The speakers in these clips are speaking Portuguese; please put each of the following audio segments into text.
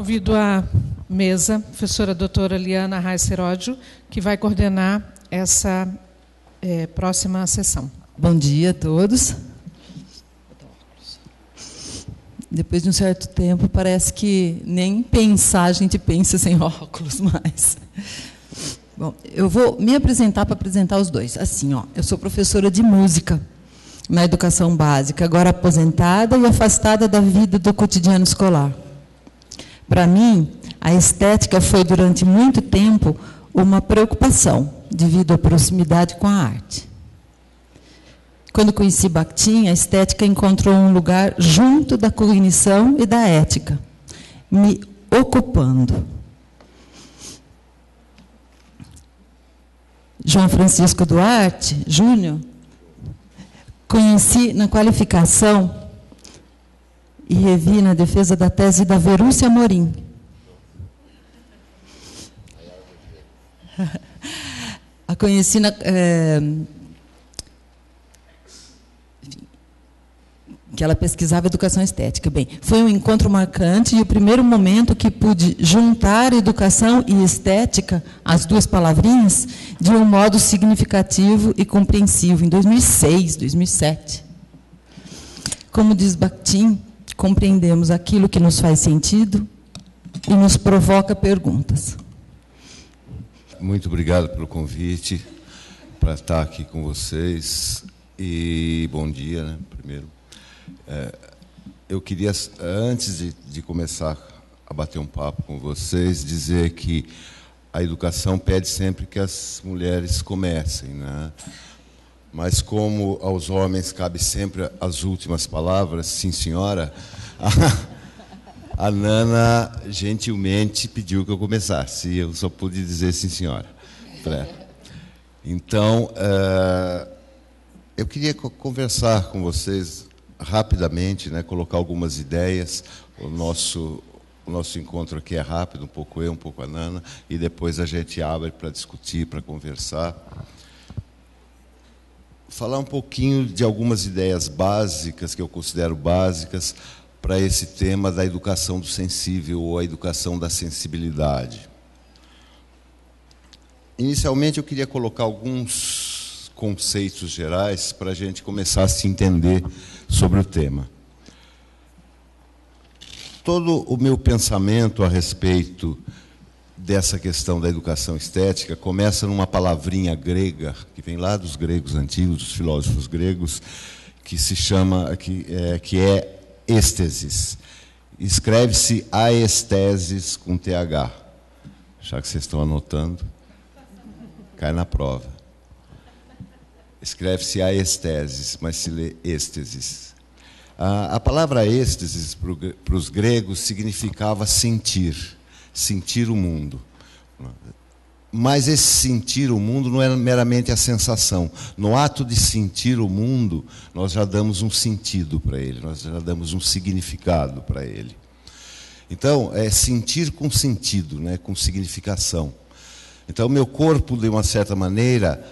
convido à mesa a professora doutora Liana Reis-Heródio, que vai coordenar essa próxima sessão. Bom dia a todos. Depois de um certo tempo, parece que nem pensar a gente pensa sem óculos mais. Bom, eu vou me apresentar para apresentar os dois. Assim, eu sou professora de música na educação básica, agora aposentada e afastada da vida do cotidiano escolar. Para mim, a estética foi, durante muito tempo, uma preocupação, devido à proximidade com a arte. Quando conheci Bakhtin, a estética encontrou um lugar junto da cognição e da ética, me ocupando. João Francisco Duarte Júnior, conheci na qualificação e revi na defesa da tese da Verúcia Amorim. A conheci que ela pesquisava educação estética. Bem, foi um encontro marcante e o primeiro momento que pude juntar educação e estética, as duas palavrinhas, de um modo significativo e compreensivo, em 2006, 2007. Como diz Bakhtin, compreendemos aquilo que nos faz sentido e nos provoca perguntas. Muito obrigado pelo convite para estar aqui com vocês. E bom dia, né, primeiro. Eu queria, antes de começar a bater um papo com vocês, dizer que a educação pede sempre que as mulheres comecem, né? Mas como aos homens cabe sempre as últimas palavras, sim, senhora, a Nana gentilmente pediu que eu começasse, e eu só pude dizer sim, senhora. Então, eu queria conversar com vocês rapidamente, né, colocar algumas ideias. O nosso encontro aqui é rápido, um pouco eu, um pouco a Nana, e depois a gente abre para discutir, para conversar. Falar um pouquinho de algumas ideias básicas, que eu considero básicas, para esse tema da educação do sensível, ou a educação da sensibilidade. Inicialmente, eu queria colocar alguns conceitos gerais para a gente começar a se entender sobre o tema. Todo o meu pensamento a respeito dessa questão da educação estética começa numa palavrinha grega, que vem lá dos gregos antigos, dos filósofos gregos, que se chama, que é êstesis. Escreve-se aestesis com TH. Já que vocês estão anotando, cai na prova. Escreve-se aestesis, mas se lê êxtesis. A palavra êxtesis para os gregos significava sentir, sentir o mundo. Mas esse sentir o mundo não era meramente a sensação. No ato de sentir o mundo, nós já damos um sentido para ele, nós já damos um significado para ele. Então, é sentir com sentido, né, com significação. Então, meu corpo, de uma certa maneira,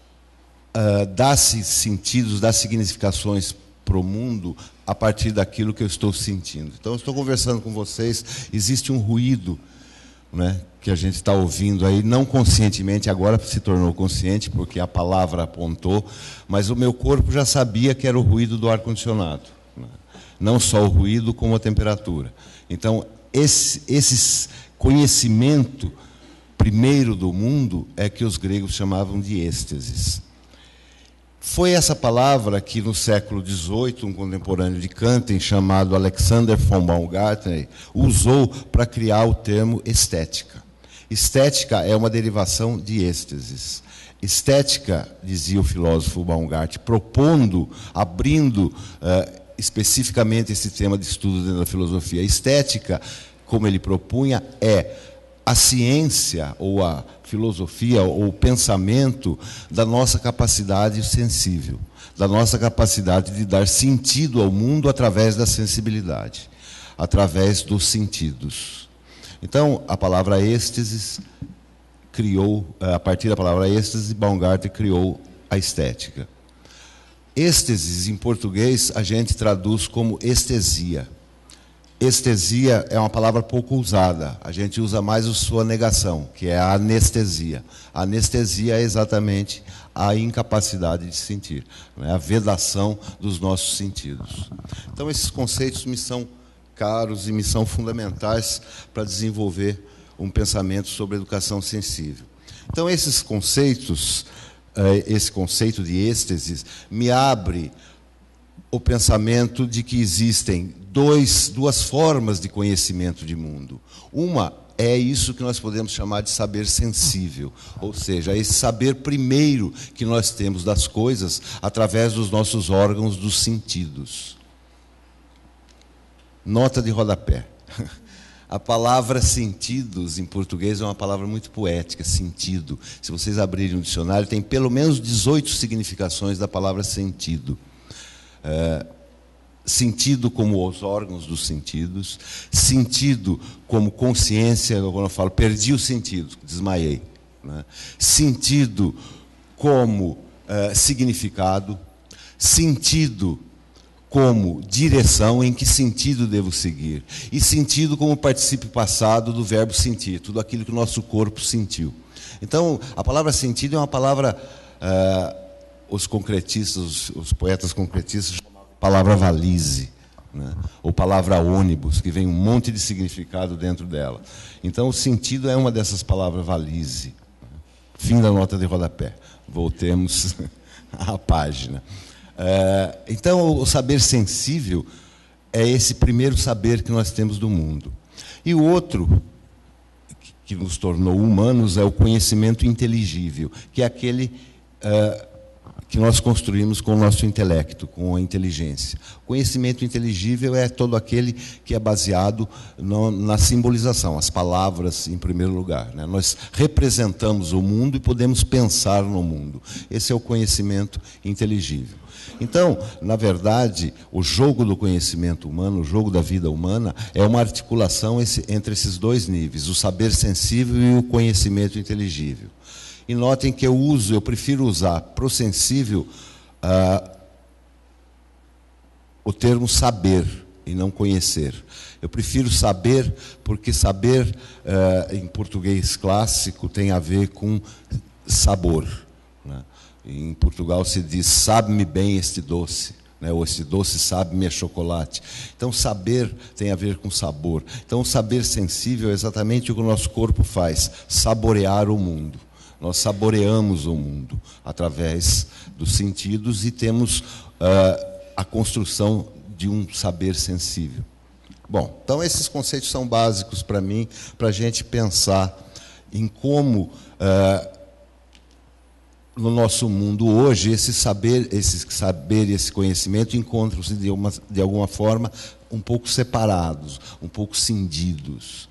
dá-se sentidos, dá significações para o mundo a partir daquilo que eu estou sentindo. Então, eu estou conversando com vocês, existe um ruído, né, que a gente está ouvindo aí, não conscientemente, agora se tornou consciente, porque a palavra apontou, mas o meu corpo já sabia que era o ruído do ar-condicionado, né? Não só o ruído, como a temperatura. Então, esse conhecimento primeiro do mundo é que os gregos chamavam de êxtasis. Foi essa palavra que, no século XVIII, um contemporâneo de Kant, chamado Alexander von Baumgartner, usou para criar o termo estética. Estética é uma derivação de êxtasis. Estética, dizia o filósofo Baumgartner, propondo, abrindo especificamente esse tema de estudo dentro da filosofia. Estética, como ele propunha, é a ciência, ou a filosofia, ou o pensamento da nossa capacidade sensível, da nossa capacidade de dar sentido ao mundo através da sensibilidade, através dos sentidos. Então, a palavra êxtase criou, a partir da palavra êxtase, Baumgartner criou a estética. Êxtase, em português, a gente traduz como estesia. estesia é uma palavra pouco usada. A gente usa mais a sua negação, que é a anestesia. A anestesia é exatamente a incapacidade de sentir, né? A vedação dos nossos sentidos. Então, esses conceitos me são caros e me são fundamentais para desenvolver um pensamento sobre educação sensível. Então, esses conceitos, esse conceito de êxtase, me abre o pensamento de que existem duas formas de conhecimento de mundo. Uma é isso que nós podemos chamar de saber sensível, ou seja, esse saber primeiro que nós temos das coisas através dos nossos órgãos dos sentidos. Nota de rodapé. A palavra sentidos, em português, é uma palavra muito poética, sentido. Se vocês abrirem um dicionário, tem pelo menos 18 significações da palavra sentido. Sentido como os órgãos dos sentidos, sentido como consciência, quando eu falo, perdi o sentido, desmaiei, né? Sentido como significado, sentido como direção, em que sentido devo seguir, e sentido como particípio passado do verbo sentir, tudo aquilo que o nosso corpo sentiu. Então, a palavra sentido é uma palavra, os concretistas, os poetas concretistas chamam de palavra valise, né? Ou palavra ônibus, que vem um monte de significado dentro dela. Então, o sentido é uma dessas palavras valise. Fim da nota de rodapé. Voltemos à página. Então, o saber sensível é esse primeiro saber que nós temos do mundo. E o outro, que nos tornou humanos, é o conhecimento inteligível, que é aquele que nós construímos com o nosso intelecto, com a inteligência. O conhecimento inteligível é todo aquele que é baseado na simbolização, as palavras em primeiro lugar, né? Nós representamos o mundo e podemos pensar no mundo. Esse é o conhecimento inteligível. Então, na verdade, o jogo do conhecimento humano, o jogo da vida humana, é uma articulação entre esses dois níveis, o saber sensível e o conhecimento inteligível. E notem que eu prefiro usar para o sensível o termo saber e não conhecer. Eu prefiro saber, porque saber, em português clássico, tem a ver com sabor, né? Em Portugal se diz, sabe-me bem este doce, né? Ou este doce sabe-me é chocolate. Então, saber tem a ver com sabor. Então, o saber sensível é exatamente o que o nosso corpo faz, saborear o mundo. Nós saboreamos o mundo através dos sentidos e temos a construção de um saber sensível. Bom, então esses conceitos são básicos para mim, para a gente pensar em como, no nosso mundo hoje, esse saber e esse conhecimento encontram-se de alguma forma um pouco separados, um pouco cindidos.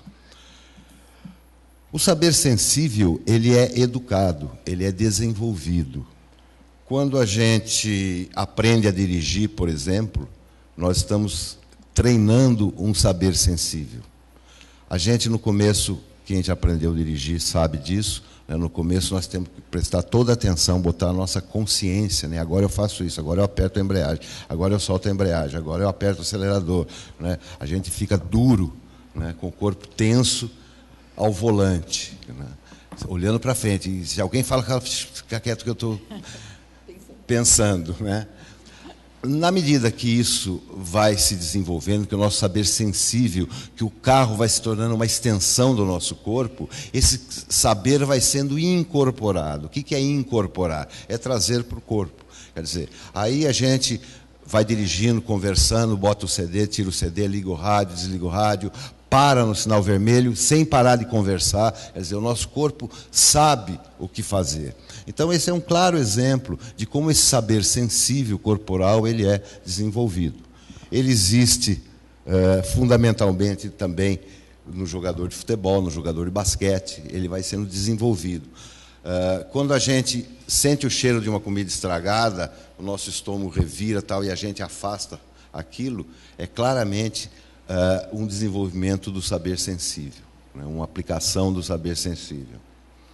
O saber sensível, ele é educado, ele é desenvolvido. Quando a gente aprende a dirigir, por exemplo, nós estamos treinando um saber sensível. A gente, no começo, quem a gente aprendeu a dirigir sabe disso, né? No começo nós temos que prestar toda a atenção, botar a nossa consciência, né? Agora eu faço isso, agora eu aperto a embreagem, agora eu solto a embreagem, agora eu aperto o acelerador, né? A gente fica duro, né? Com o corpo tenso, ao volante, né? Olhando para frente. E se alguém fala, fica quieto que eu estou pensando, né? Na medida que isso vai se desenvolvendo, que o nosso saber sensível, que o carro vai se tornando uma extensão do nosso corpo, esse saber vai sendo incorporado. O que é incorporar? É trazer para o corpo. Quer dizer, aí a gente vai dirigindo, conversando, bota o CD, tira o CD, liga o rádio, desliga o rádio, para no sinal vermelho, sem parar de conversar. Quer dizer, o nosso corpo sabe o que fazer. Então, esse é um claro exemplo de como esse saber sensível corporal ele é desenvolvido. Ele existe fundamentalmente também no jogador de futebol, no jogador de basquete, ele vai sendo desenvolvido. Quando a gente sente o cheiro de uma comida estragada, o nosso estômago revira tal, e a gente afasta aquilo, é claramente um desenvolvimento do saber sensível, né? Uma aplicação do saber sensível.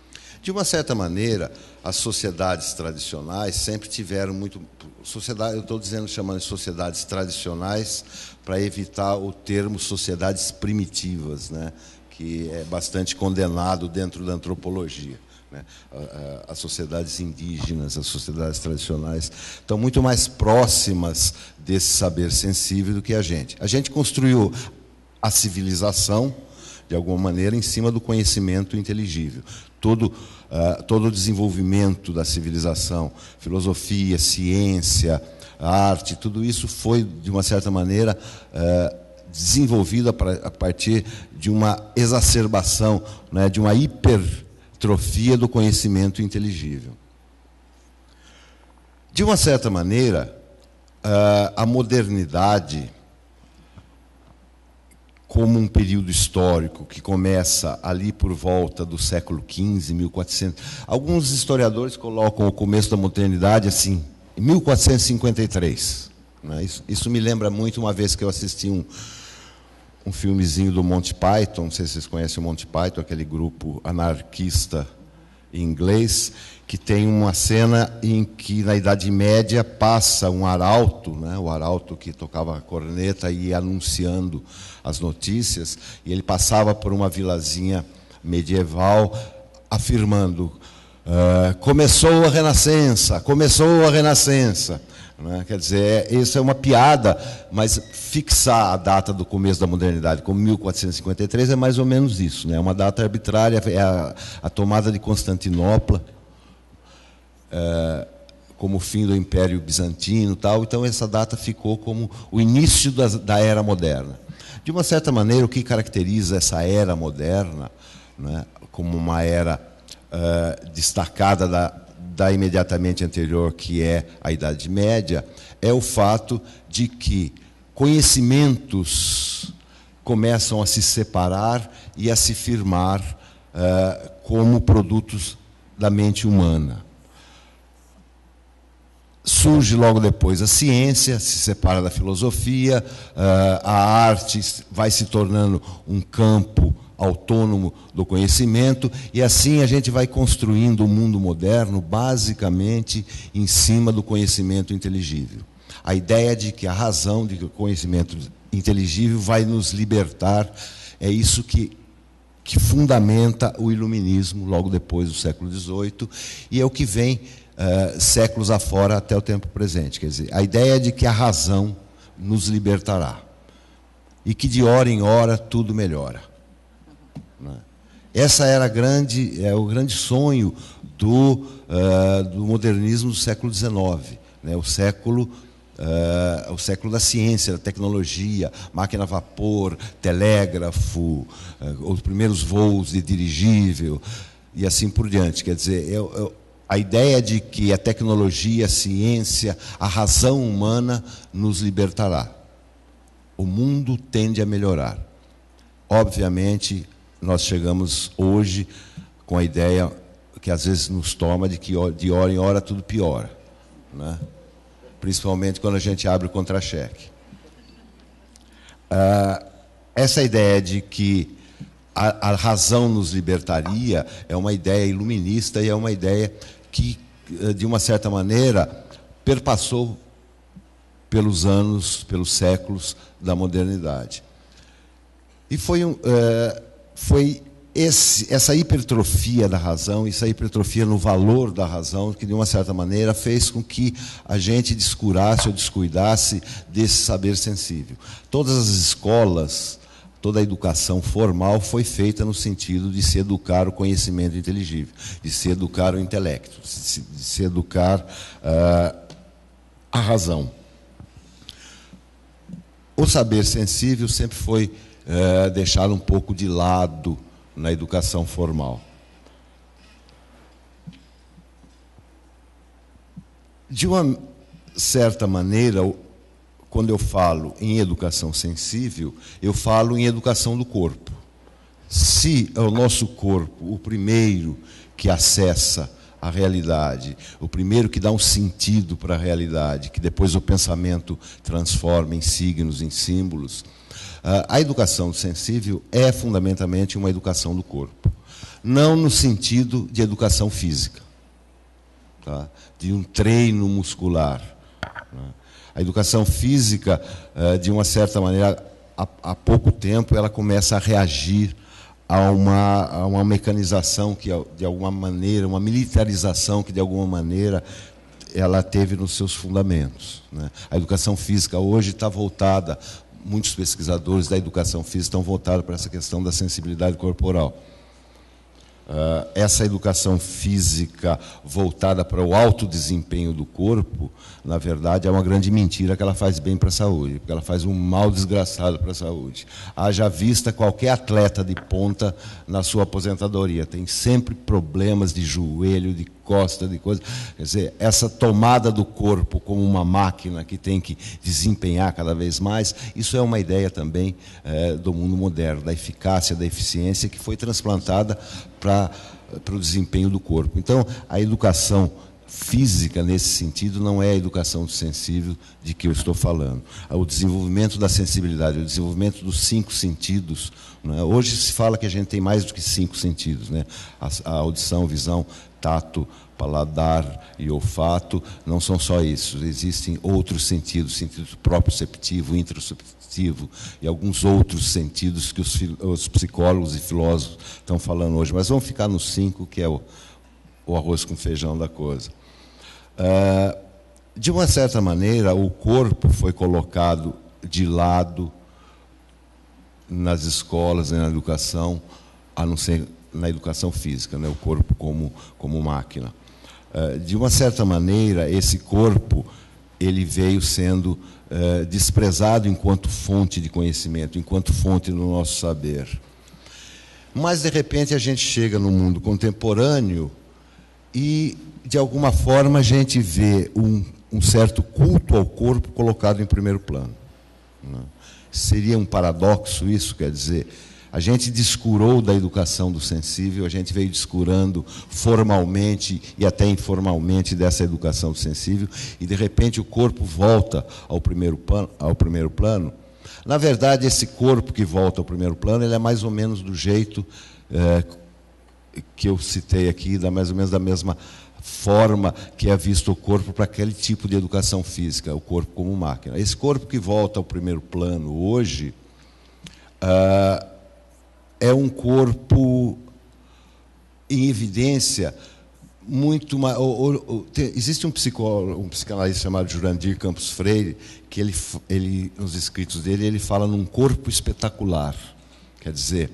De uma certa maneira, as sociedades tradicionais sempre tiveram muito... eu estou chamando de sociedades tradicionais para evitar o termo sociedades primitivas, né, que é bastante condenado dentro da antropologia. As sociedades indígenas, as sociedades tradicionais, estão muito mais próximas desse saber sensível do que a gente. A gente construiu a civilização, de alguma maneira, em cima do conhecimento inteligível. Todo o desenvolvimento da civilização, filosofia, ciência, arte, tudo isso foi, de uma certa maneira, desenvolvido a partir de uma exacerbação, né, de uma hipertrofia do conhecimento inteligível. De uma certa maneira, a modernidade, como um período histórico que começa ali por volta do século XV, 1400. Alguns historiadores colocam o começo da modernidade assim, em 1453. Né? Isso me lembra muito uma vez que eu assisti um filmezinho do Monty Python, não sei se vocês conhecem o Monty Python, aquele grupo anarquista em inglês, que tem uma cena em que, na Idade Média, passa um arauto, né, o arauto que tocava a corneta e ia anunciando as notícias, e ele passava por uma vilazinha medieval, afirmando, começou a Renascença, começou a Renascença. Né? Quer dizer, isso é uma piada, mas fixar a data do começo da modernidade como 1453 é mais ou menos isso. Né? É uma data arbitrária, é a tomada de Constantinopla, como o fim do Império Bizantino, tal. Então essa data ficou como o início da era moderna. De uma certa maneira, o que caracteriza essa era moderna, né, como uma era destacada da imediatamente anterior, que é a Idade Média, é o fato de que conhecimentos começam a se separar e a se firmar como produtos da mente humana. Surge logo depois a ciência, se separa da filosofia, a arte vai se tornando um campo autônomo do conhecimento, e assim a gente vai construindo o mundo moderno basicamente em cima do conhecimento inteligível. A ideia de que a razão, de que o conhecimento inteligível vai nos libertar, é isso que fundamenta o iluminismo logo depois do século XVIII, e é o que vem séculos afora até o tempo presente. Quer dizer, a ideia de que a razão nos libertará e que de hora em hora tudo melhora. Essa era o grande sonho do modernismo do século XIX, né? O século da ciência, da tecnologia, máquina a vapor, telégrafo, os primeiros voos de dirigível e assim por diante. Quer dizer, a ideia de que a tecnologia, a ciência, a razão humana nos libertará. O mundo tende a melhorar. Obviamente, nós chegamos hoje com a ideia que às vezes nos toma de que de hora em hora tudo piora, né? Principalmente quando a gente abre o contra-cheque. Essa ideia de que a razão nos libertaria é uma ideia iluminista e é uma ideia que, de uma certa maneira, perpassou pelos anos, pelos séculos da modernidade. E foi essa hipertrofia da razão, essa hipertrofia no valor da razão, que, de uma certa maneira, fez com que a gente descurasse ou descuidasse desse saber sensível. Todas as escolas, toda a educação formal foi feita no sentido de se educar o conhecimento inteligível, de se educar o intelecto, de se educar a razão. O saber sensível sempre foi deixado um pouco de lado na educação formal. De uma certa maneira, quando eu falo em educação sensível, eu falo em educação do corpo. Se é o nosso corpo o primeiro que acessa a realidade, o primeiro que dá um sentido para a realidade, que depois o pensamento transforma em signos, em símbolos, a educação sensível é fundamentalmente uma educação do corpo. não no sentido de educação física, tá? De um treino muscular, né? A educação física, de uma certa maneira, há pouco tempo, ela começa a reagir a uma mecanização que, de alguma maneira, uma militarização que, de alguma maneira, ela teve nos seus fundamentos, né? A educação física hoje está voltada, muitos pesquisadores da educação física estão voltados para essa questão da sensibilidade corporal. Essa educação física voltada para o alto desempenho do corpo, na verdade, é uma grande mentira que ela faz bem para a saúde, porque ela faz um mal desgraçado para a saúde. Haja vista qualquer atleta de ponta na sua aposentadoria, tem sempre problemas de joelho, de costa, de coisa. Quer dizer, essa tomada do corpo como uma máquina que tem que desempenhar cada vez mais, isso é uma ideia também do mundo moderno, da eficácia, da eficiência, que foi transplantada para o desempenho do corpo. Então, a educação física, nesse sentido, não é a educação sensível de que eu estou falando. O desenvolvimento da sensibilidade, o desenvolvimento dos 5 sentidos, né? Hoje se fala que a gente tem mais do que 5 sentidos, né? A audição, visão, tato, paladar e olfato não são só isso. Existem outros sentidos, sentido proprioceptivo, introspectivo e alguns outros sentidos que os psicólogos e filósofos estão falando hoje. Mas vamos ficar nos 5, que é o arroz com feijão da coisa. De uma certa maneira, o corpo foi colocado de lado nas escolas e na educação, a não ser na educação física, né? O corpo como máquina. De uma certa maneira, esse corpo ele veio sendo desprezado enquanto fonte de conhecimento, enquanto fonte do nosso saber. Mas, de repente, a gente chega no mundo contemporâneo e, de alguma forma, a gente vê um certo culto ao corpo colocado em primeiro plano, né? Seria um paradoxo isso, quer dizer, a gente descurou da educação do sensível, a gente veio descurando formalmente e até informalmente dessa educação do sensível, e, de repente, o corpo volta ao primeiro plano. Na verdade, esse corpo que volta ao primeiro plano, ele é mais ou menos do jeito que eu citei aqui, mais ou menos da mesma forma que é visto o corpo para aquele tipo de educação física, o corpo como máquina. Esse corpo que volta ao primeiro plano hoje é um corpo em evidência muito mais. Existe um psicanalista chamado Jurandir Campos Freire, que ele, nos escritos dele, ele fala num corpo espetacular. Quer dizer,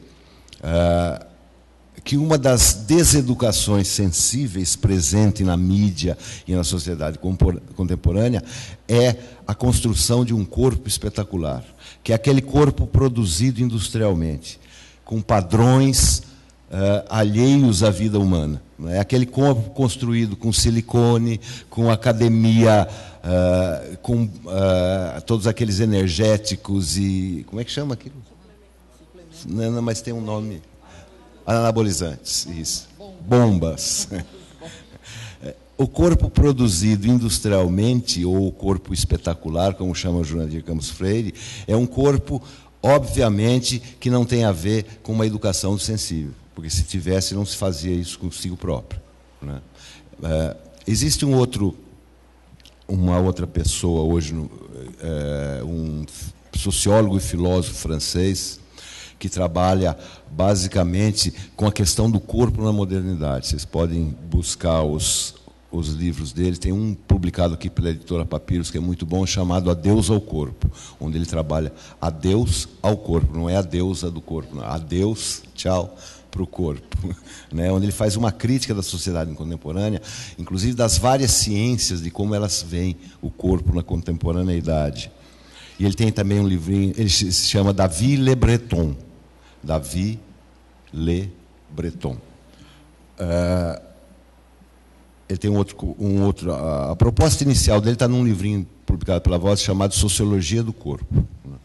que uma das deseducações sensíveis presente na mídia e na sociedade contemporânea é a construção de um corpo espetacular, que é aquele corpo produzido industrialmente, com padrões alheios à vida humana. É aquele corpo construído com silicone, com academia, com todos aqueles energéticos e... Como é que chama aquilo? Não, mas tem um nome... Anabolizantes, isso. Bombas. O corpo produzido industrialmente, ou o corpo espetacular, como chama o Jurandir Campos Freire, é um corpo, obviamente, que não tem a ver com uma educação do sensível, porque se tivesse, não se fazia isso consigo próprio, né? Existe uma outra pessoa hoje, um sociólogo e filósofo francês, que trabalha basicamente com a questão do corpo na modernidade. Vocês podem buscar os livros dele. Tem um publicado aqui pela editora Papiros, que é muito bom, chamado Adeus ao Corpo, onde ele trabalha adeus ao corpo, não é a deusa do corpo, não. Adeus, tchau, para o corpo, né? Onde ele faz uma crítica da sociedade contemporânea, inclusive das várias ciências, de como elas veem o corpo na contemporaneidade. E ele tem também um livrinho, ele se chama David Le Breton. David Le Breton. Ele tem um outro. A proposta inicial dele está num livrinho publicado pela Voz chamado Sociologia do Corpo.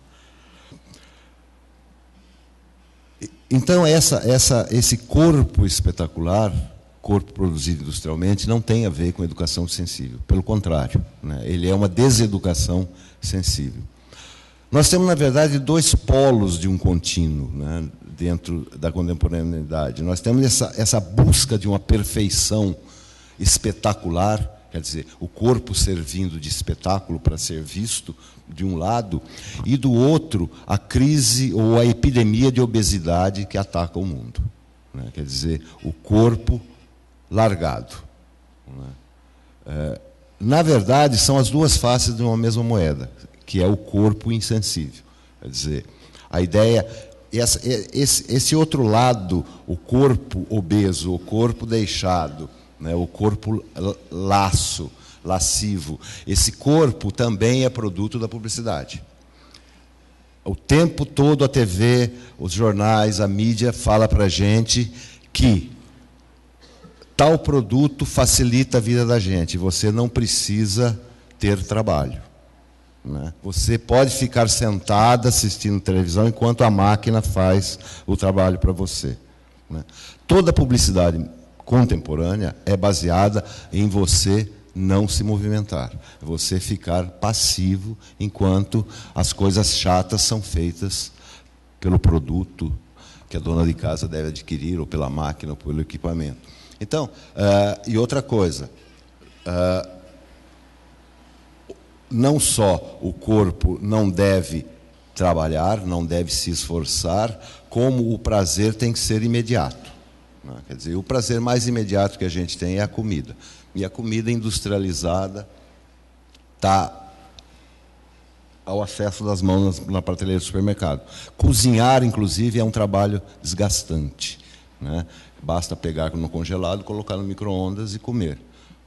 Então, esse corpo espetacular, corpo produzido industrialmente, não tem a ver com educação sensível. Pelo contrário, né? Ele é uma deseducação sensível. Nós temos, na verdade, 2 polos de um contínuo, né? dentro da contemporaneidade. Nós temos essa busca de uma perfeição espetacular, quer dizer, o corpo servindo de espetáculo para ser visto, de um lado, e do outro, a crise ou a epidemia de obesidade que ataca o mundo. Né? Quer dizer, o corpo largado. Né? Na verdade, são as duas faces de uma mesma moeda, que é o corpo insensível. Quer dizer, a ideia, esse outro lado, o corpo obeso, o corpo deixado, né, o corpo lascivo, esse corpo também é produto da publicidade. O tempo todo a TV, os jornais, a mídia fala para a gente que tal produto facilita a vida da gente, você não precisa ter trabalho. Né? Você pode ficar sentada assistindo televisão enquanto a máquina faz o trabalho para você. Né? Toda publicidade contemporânea é baseada em você não se movimentar, você ficar passivo enquanto as coisas chatas são feitas pelo produto que a dona de casa deve adquirir, ou pela máquina, ou pelo equipamento. Então, e outra coisa, não só o corpo não deve trabalhar, não deve se esforçar, como o prazer tem que ser imediato. Quer dizer, o prazer mais imediato que a gente tem é a comida. E a comida industrializada está ao acesso das mãos na prateleira do supermercado. Cozinhar, inclusive, é um trabalho desgastante. Né? Basta pegar no congelado, colocar no micro-ondas e comer.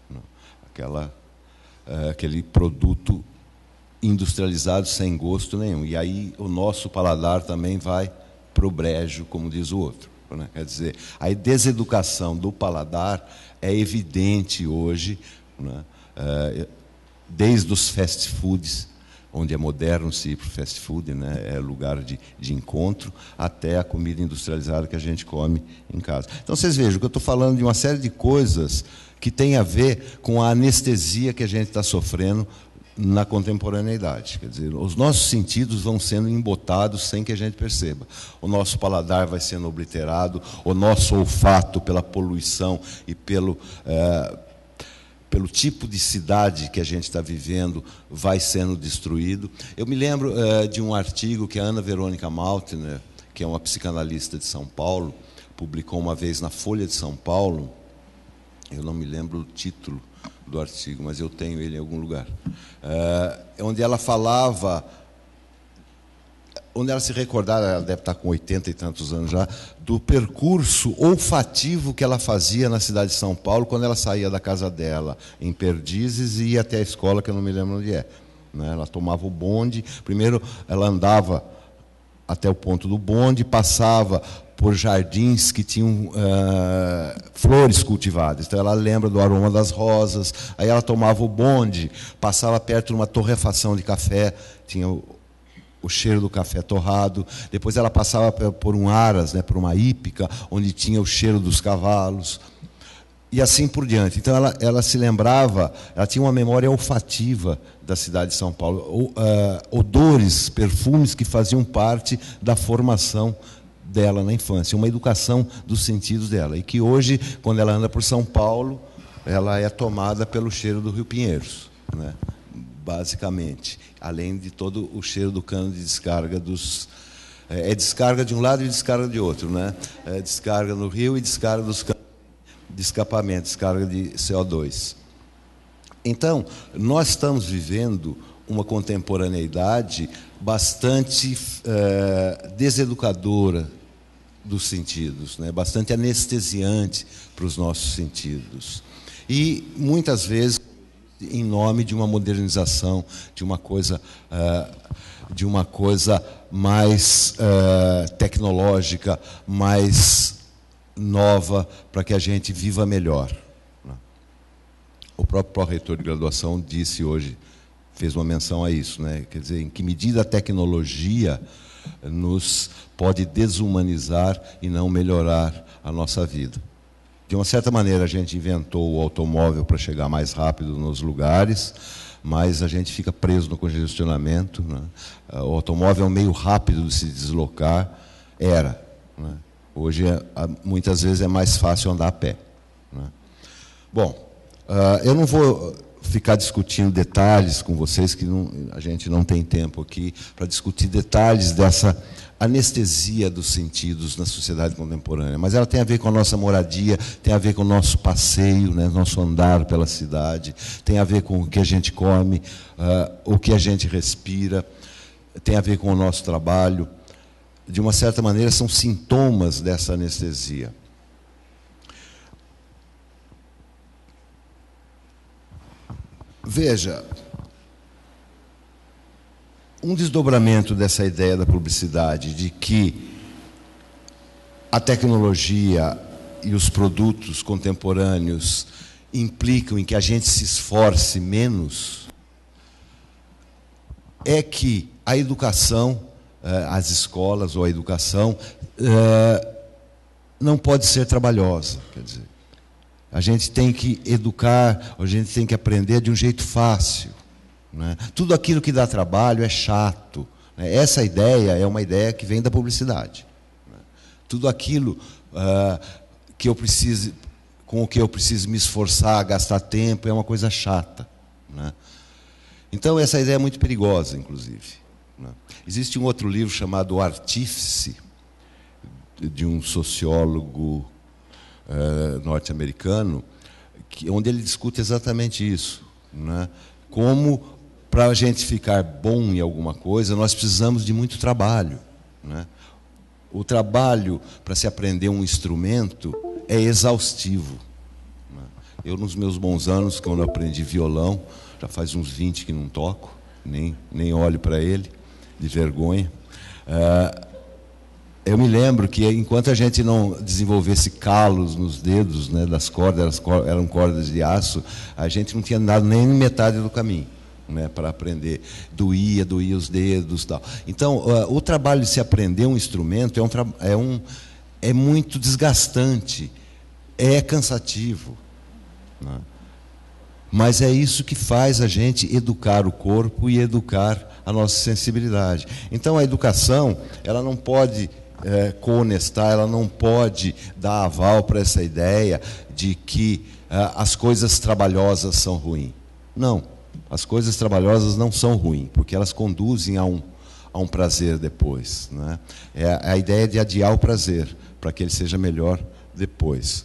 Aquele produto industrializado sem gosto nenhum. E aí o nosso paladar também vai para o brejo, como diz o outro. Né? Quer dizer, a deseducação do paladar é evidente hoje, né? Desde os fast foods, onde é moderno se ir para o fast food, né? É lugar de encontro, até a comida industrializada que a gente come em casa. Então, vocês vejam que eu estou falando de uma série de coisas que tem a ver com a anestesia que a gente está sofrendo na contemporaneidade. Quer dizer, os nossos sentidos vão sendo embotados sem que a gente perceba. O nosso paladar vai sendo obliterado, o nosso olfato, pela poluição e pelo tipo de cidade que a gente está vivendo, vai sendo destruído. Eu me lembro de um artigo que a Ana Verônica Maltner, que é uma psicanalista de São Paulo, publicou uma vez na Folha de São Paulo. Eu não me lembro o título do artigo, mas eu tenho ele em algum lugar, onde ela falava, onde ela se recordava, ela deve estar com 80 e tantos anos já, do percurso olfativo que ela fazia na cidade de São Paulo, quando ela saía da casa dela, em Perdizes, e ia até a escola, que eu não me lembro onde é. Né? Ela tomava o bonde, primeiro ela andava até o ponto do bonde, passava por jardins que tinham flores cultivadas. Então, ela lembra do aroma das rosas. Aí ela tomava o bonde, passava perto de uma torrefação de café, tinha o cheiro do café torrado. Depois ela passava por um aras, né, por uma hípica, onde tinha o cheiro dos cavalos. E assim por diante. Então, ela se lembrava, ela tinha uma memória olfativa da cidade de São Paulo. Odores, perfumes que faziam parte da formação dela na infância, uma educação dos sentidos dela, e que hoje, quando ela anda por São Paulo, ela é tomada pelo cheiro do Rio Pinheiros, né? Basicamente, além de todo o cheiro do cano de descarga dos... descarga de um lado e descarga de outro, né? Descarga no rio e descarga dos canos de escapamento, descarga de CO2. Então, nós estamos vivendo uma contemporaneidade bastante deseducadora dos sentidos, né? Bastante anestesiante para os nossos sentidos. E, muitas vezes, em nome de uma modernização, de uma coisa mais tecnológica, mais nova, para que a gente viva melhor. O próprio pró-reitor de graduação disse hoje, fez uma menção a isso, né? Quer dizer, em que medida a tecnologia nos pode desumanizar e não melhorar a nossa vida. De uma certa maneira, a gente inventou o automóvel para chegar mais rápido nos lugares, mas a gente fica preso no congestionamento. Né? O automóvel é um meio rápido de se deslocar, né? Hoje, muitas vezes, é mais fácil andar a pé, né? Bom, eu não vou ficar discutindo detalhes com vocês, que a gente não tem tempo aqui para discutir detalhes dessa anestesia dos sentidos na sociedade contemporânea, mas ela tem a ver com a nossa moradia, tem a ver com o nosso passeio, né, nosso andar pela cidade, tem a ver com o que a gente come, o que a gente respira, tem a ver com o nosso trabalho. De uma certa maneira, são sintomas dessa anestesia. Veja, um desdobramento dessa ideia da publicidade, de que a tecnologia e os produtos contemporâneos implicam em que a gente se esforce menos, é que a educação, as escolas ou a educação, não pode ser trabalhosa. Quer dizer, a gente tem que educar, a gente tem que aprender de um jeito fácil, né? Tudo aquilo que dá trabalho é chato, né? Essa ideia é uma ideia que vem da publicidade, né? Tudo aquilo que eu preciso, com o que eu preciso me esforçar, gastar tempo, é uma coisa chata, né? Então, essa ideia é muito perigosa, inclusive, né? Existe um outro livro chamado O Artífice, de um sociólogo norte-americano, onde ele discute exatamente isso, né? Como, para a gente ficar bom em alguma coisa, nós precisamos de muito trabalho, né? O trabalho para se aprender um instrumento é exaustivo, né? Eu, nos meus bons anos, quando eu aprendi violão, já faz uns 20 que não toco, nem olho para ele, de vergonha. Eu me lembro que, enquanto a gente não desenvolvesse calos nos dedos, né, das cordas, eram cordas de aço, a gente não tinha andado nem metade do caminho, né, para aprender. Doía os dedos, tal. Então, o trabalho de se aprender um instrumento é muito desgastante, é cansativo, né? Mas é isso que faz a gente educar o corpo e educar a nossa sensibilidade. Então, a educação, ela não pode cohonestar, ela não pode dar aval para essa ideia de que as coisas trabalhosas são ruins. Não, as coisas trabalhosas não são ruins, porque elas conduzem a um prazer depois, né? É a ideia de adiar o prazer, para que ele seja melhor depois.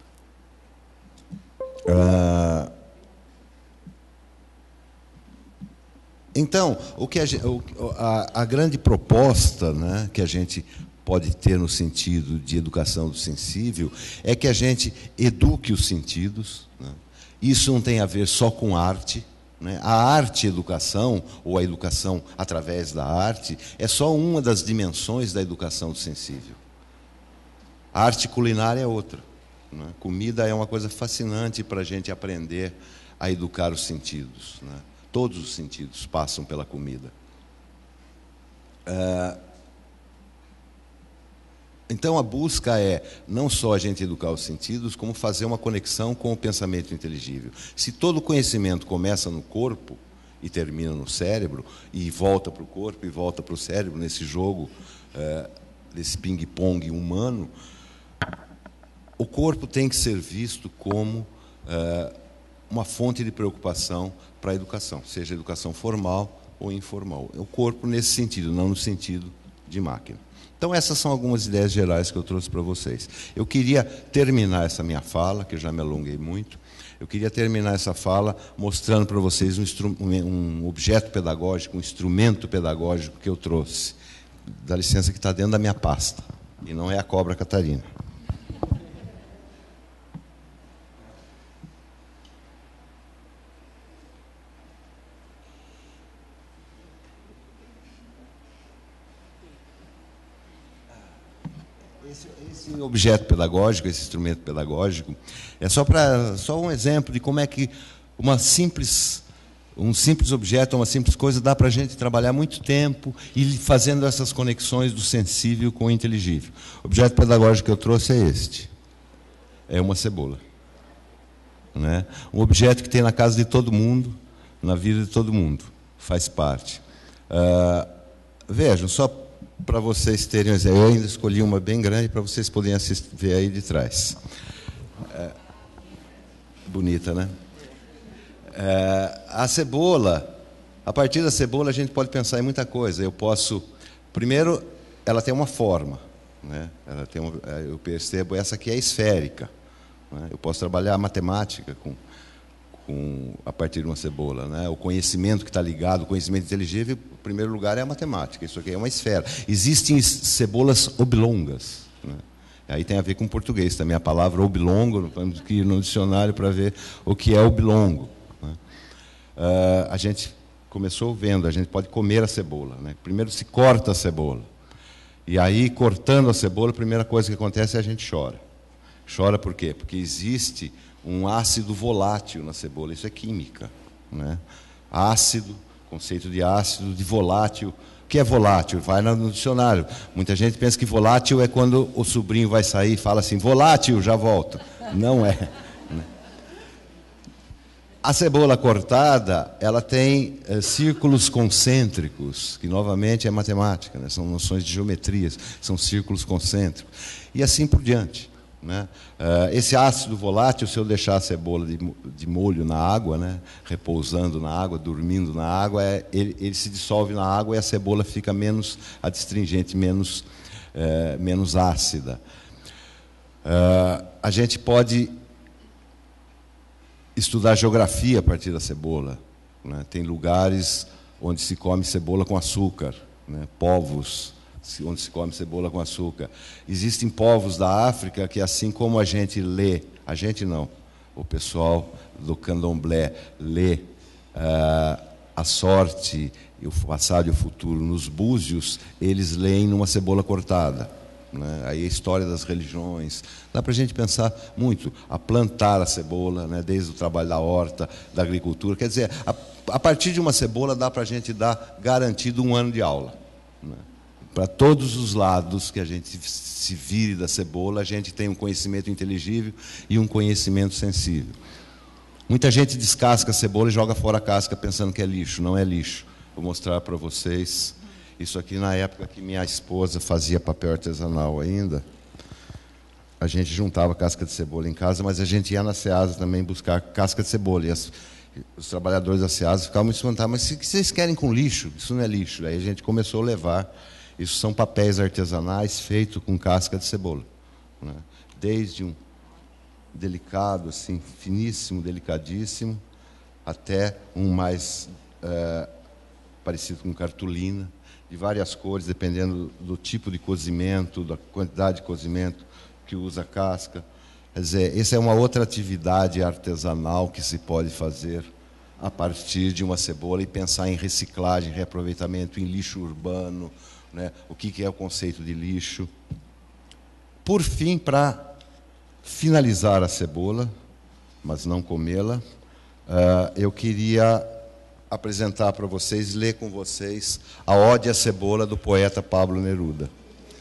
Então, a grande proposta, né, que a gente pode ter no sentido de educação do sensível é que a gente eduque os sentidos, né? Isso não tem a ver só com arte, né? A arte-educação, ou a educação através da arte, é só uma das dimensões da educação do sensível. A arte culinária é outra, né? Comida é uma coisa fascinante para a gente aprender a educar os sentidos, né? Todos os sentidos passam pela comida. Então, a busca é não só a gente educar os sentidos, como fazer uma conexão com o pensamento inteligível. Se todo conhecimento começa no corpo e termina no cérebro, e volta para o corpo e volta para o cérebro, nesse jogo, desse ping-pong humano, o corpo tem que ser visto como uma fonte de preocupação para a educação, seja educação formal ou informal. O corpo nesse sentido, não no sentido de máquina. Então, essas são algumas ideias gerais que eu trouxe para vocês. Eu queria terminar essa minha fala, que eu já me alonguei muito, eu queria terminar essa fala mostrando para vocês um objeto pedagógico, um instrumento pedagógico que eu trouxe. Dá licença, que está dentro da minha pasta, e não é a cobra Catarina. Esse objeto pedagógico, esse instrumento pedagógico, é só um exemplo de como é que um simples objeto, uma simples coisa, dá para a gente trabalhar muito tempo e fazendo essas conexões do sensível com o inteligível. O objeto pedagógico que eu trouxe é este. É uma cebola, né? Um objeto que tem na casa de todo mundo, na vida de todo mundo, faz parte. Vejam, só para vocês terem uma ideia. Eu ainda escolhi uma bem grande para vocês poderem ver aí de trás. Bonita, né? A cebola, a partir da cebola a gente pode pensar em muita coisa. Eu posso, primeiro, ela tem uma forma, né? Ela tem eu percebo, essa aqui é esférica, né? Eu posso trabalhar a matemática a partir de uma cebola, né? O conhecimento que está ligado, o conhecimento inteligível, em primeiro lugar, é a matemática. Isso aqui é uma esfera. Existem cebolas oblongas, né? Aí tem a ver com o português também. A palavra oblongo, temos que ir no dicionário para ver o que é oblongo, né? A gente começou vendo, a gente pode comer a cebola, né? Primeiro se corta a cebola. E aí, cortando a cebola, a primeira coisa que acontece é a gente chora. Chora por quê? Porque existe um ácido volátil na cebola. Isso é química, né? Ácido, conceito de ácido, de volátil. O que é volátil? Vai no dicionário. Muita gente pensa que volátil é quando o sobrinho vai sair e fala assim, volátil, já volto. Não é. A cebola cortada, ela tem círculos concêntricos, que novamente é matemática, né? São noções de geometria, são círculos concêntricos. E assim por diante, né? Esse ácido volátil, se eu deixar a cebola de molho na água, né? Repousando na água, dormindo na água, ele se dissolve na água e a cebola fica menos adstringente, menos ácida. A gente pode estudar geografia a partir da cebola, né? Tem lugares onde se come cebola com açúcar, né? Povos onde se come cebola com açúcar. Existem povos da África que, assim como a gente lê, a gente não, o pessoal do candomblé lê a sorte, o passado e o futuro nos búzios, eles leem numa cebola cortada, né? Aí a história das religiões, dá para a gente pensar muito, a plantar a cebola, né? Desde o trabalho da horta, da agricultura, quer dizer, a partir de uma cebola dá para a gente dar garantido 1 ano de aula, né? Para todos os lados que a gente se vire da cebola, a gente tem um conhecimento inteligível e um conhecimento sensível. Muita gente descasca a cebola e joga fora a casca pensando que é lixo. Não é lixo. Vou mostrar para vocês. Isso aqui na época que minha esposa fazia papel artesanal ainda. A gente juntava casca de cebola em casa, mas a gente ia na Ceasa também buscar casca de cebola. E os trabalhadores da Ceasa ficavam me espantados, mas o que vocês querem com lixo? Isso não é lixo. Aí a gente começou a levar. Isso são papéis artesanais feitos com casca de cebola, né? Desde um delicado, assim, finíssimo, delicadíssimo, até um mais parecido com cartolina, de várias cores, dependendo do tipo de cozimento, da quantidade de cozimento que usa a casca. Quer dizer, essa é uma outra atividade artesanal que se pode fazer a partir de uma cebola e pensar em reciclagem, reaproveitamento, em lixo urbano, né? O que é o conceito de lixo. Por fim, para finalizar a cebola, mas não comê-la, eu queria apresentar para vocês, ler com vocês a Ode à Cebola do poeta Pablo Neruda,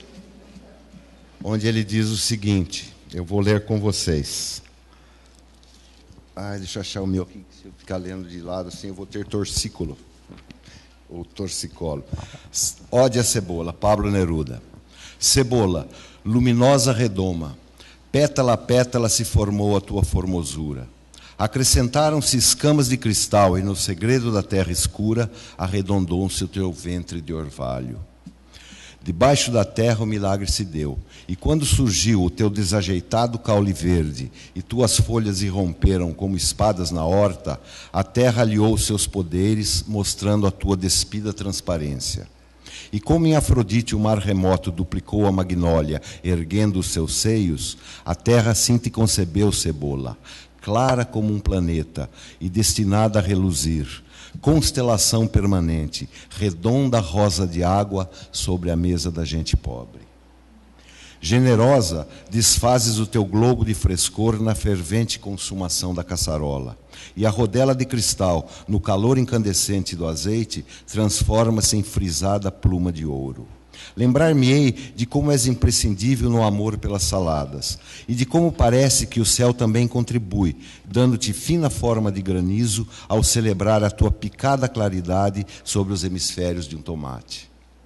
onde ele diz o seguinte, eu vou ler com vocês. Deixa eu achar o meu aqui, se eu ficar lendo de lado assim eu vou ter torcículo. Ou torcicolo. Ode à cebola, Pablo Neruda. Cebola, luminosa redoma, pétala a pétala se formou a tua formosura. Acrescentaram-se escamas de cristal e no segredo da terra escura arredondou-se o teu ventre de orvalho. Debaixo da terra o milagre se deu, e quando surgiu o teu desajeitado caule verde, e tuas folhas irromperam como espadas na horta, a terra aliou seus poderes, mostrando a tua despida transparência. E como em Afrodite o mar remoto duplicou a magnólia, erguendo os seus seios, a terra assim te concebeu, cebola, clara como um planeta, e destinada a reluzir, constelação permanente, redonda rosa de água sobre a mesa da gente pobre. Generosa, desfazes o teu globo de frescor na fervente consumação da caçarola, e a rodela de cristal, no calor incandescente do azeite, transforma-se em frisada pluma de ouro. Lembrar-me-ei de como és imprescindível no amor pelas saladas, e de como parece que o céu também contribui, dando-te fina forma de granizo ao celebrar a tua picada claridade sobre os hemisférios de um tomate.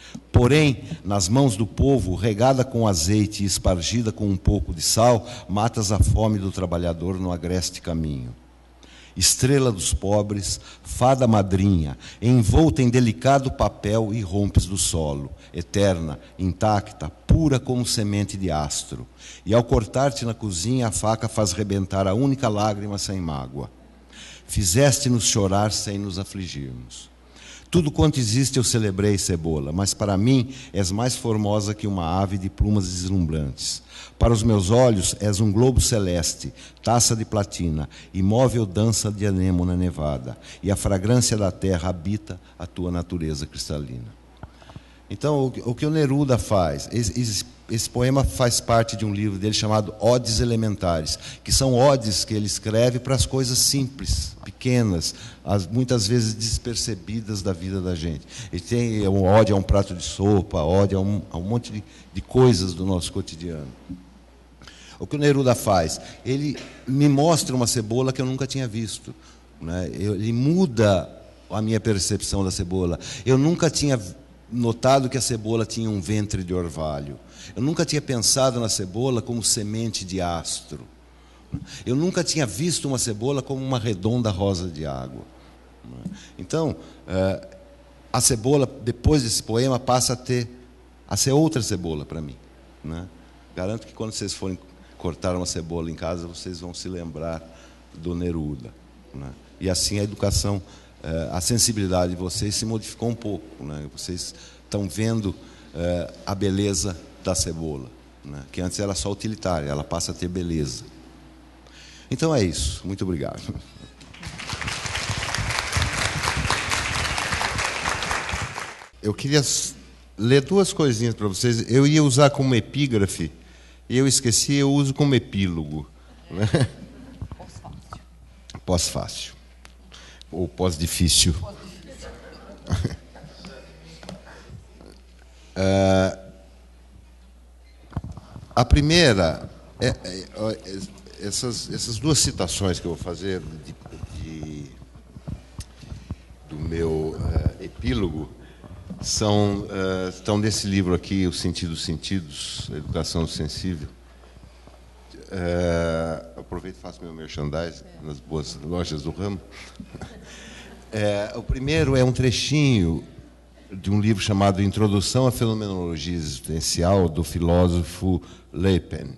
Porém, nas mãos do povo, regada com azeite e espargida com um pouco de sal, matas a fome do trabalhador no agreste caminho. Estrela dos pobres, fada madrinha, envolta em delicado papel, irrompes do solo, eterna, intacta, pura como semente de astro. E ao cortar-te na cozinha, a faca faz rebentar a única lágrima sem mágoa. Fizeste-nos chorar sem nos afligirmos. Tudo quanto existe eu celebrei, cebola, mas para mim és mais formosa que uma ave de plumas deslumbrantes. Para os meus olhos és um globo celeste, taça de platina, imóvel dança de anêmona nevada, e a fragrância da terra habita a tua natureza cristalina. Então, o que o Neruda faz, esse poema faz parte de um livro dele chamado Odes Elementares, que são odes que ele escreve para as coisas simples, pequenas, muitas vezes despercebidas da vida da gente. Ele tem um ode a um prato de sopa, ode a um monte de coisas do nosso cotidiano. O que o Neruda faz? Ele me mostra uma cebola que eu nunca tinha visto, né? Ele muda a minha percepção da cebola. Eu nunca tinha notado que a cebola tinha um ventre de orvalho. Eu nunca tinha pensado na cebola como semente de astro. Eu nunca tinha visto uma cebola como uma redonda rosa de água. Então, a cebola, depois desse poema, passa a ser outra cebola para mim, né? Garanto que quando vocês forem cortar uma cebola em casa, vocês vão se lembrar do Neruda, né? E assim a educação, a sensibilidade de vocês se modificou um pouco, né? Vocês estão vendo a beleza da cebola, né? Que antes era só utilitária, ela passa a ter beleza. Então é isso. Muito obrigado. Eu queria ler duas coisinhas para vocês. Eu ia usar como epígrafe, e eu esqueci, eu uso como epílogo, né? Pós-fácil. Pós-fácil. Ou pós-difícil. A primeira, essas duas citações que eu vou fazer do meu epílogo estão nesse livro aqui, Os Sentidos Sentidos, Educação Sensível. Aproveito e faço meu merchandising nas boas lojas do ramo. O primeiro é um trechinho de um livro chamado Introdução à Fenomenologia Existencial, do filósofo Le Pen.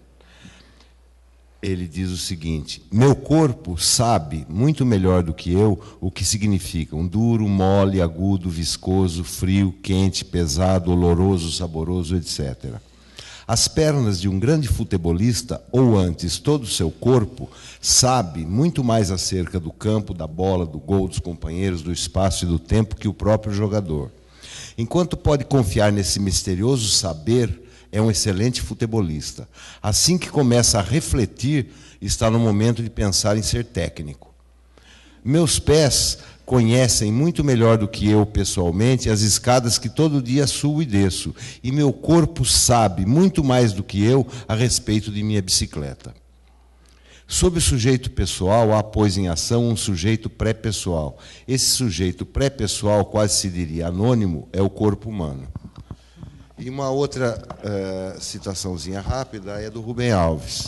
Ele diz o seguinte: meu corpo sabe muito melhor do que eu o que significam duro, mole, agudo, viscoso, frio, quente, pesado, oloroso, saboroso, etc. As pernas de um grande futebolista, ou antes todo o seu corpo, sabe muito mais acerca do campo, da bola, do gol, dos companheiros, do espaço e do tempo que o próprio jogador. Enquanto pode confiar nesse misterioso saber, é um excelente futebolista. Assim que começa a refletir, está no momento de pensar em ser técnico. Meus pés conhecem muito melhor do que eu, pessoalmente, as escadas que todo dia subo e desço, e meu corpo sabe muito mais do que eu a respeito de minha bicicleta. Sob o sujeito pessoal, há, pois, em ação um sujeito pré-pessoal. Esse sujeito pré-pessoal, quase se diria anônimo, é o corpo humano. E uma outra citaçãozinha rápida é do Rubem Alves,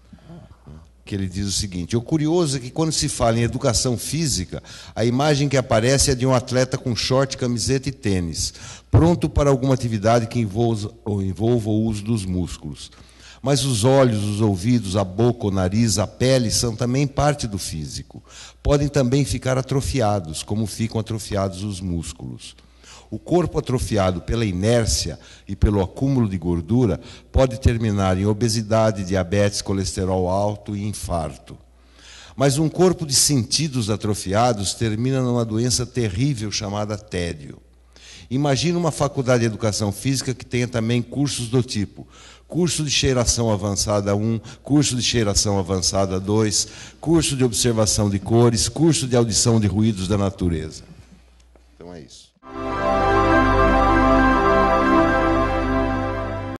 que ele diz o seguinte: o curioso é que quando se fala em educação física, a imagem que aparece é de um atleta com short, camiseta e tênis, pronto para alguma atividade que envolva o uso dos músculos. Mas os olhos, os ouvidos, a boca, o nariz, a pele são também parte do físico. Podem também ficar atrofiados, como ficam atrofiados os músculos. O corpo atrofiado pela inércia e pelo acúmulo de gordura pode terminar em obesidade, diabetes, colesterol alto e infarto. Mas um corpo de sentidos atrofiados termina numa doença terrível chamada tédio. Imagina uma faculdade de educação física que tenha também cursos do tipo curso de cheiração avançada 1, curso de cheiração avançada 2, curso de observação de cores, curso de audição de ruídos da natureza. Então é isso.